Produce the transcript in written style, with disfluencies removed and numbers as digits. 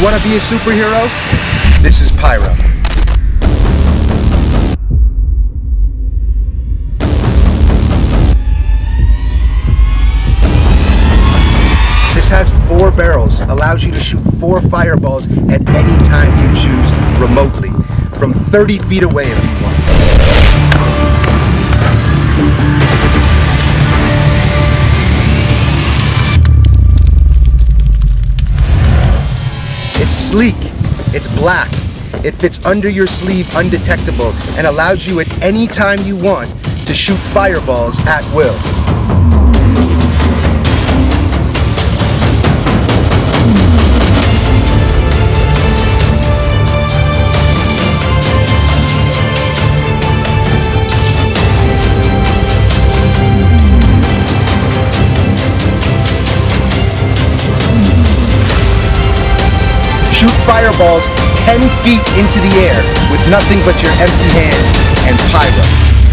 want to be a superhero? This is Pyro. This has 4 barrels, allows you to shoot 4 fireballs at any time you choose remotely, from 30 feet away if you want. It's sleek, it's black, it fits under your sleeve undetectable and allows you at any time you want to shoot fireballs at will. Shoot fireballs 10 feet into the air with nothing but your empty hand and Pyro.